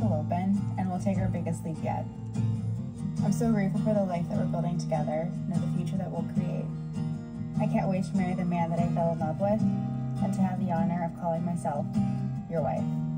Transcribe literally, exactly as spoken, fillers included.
will open, and we'll take our biggest leap yet. I'm so grateful for the life that we're building together and the future that we'll create. I can't wait to marry the man that I fell in love with and to have the honor of calling myself your wife.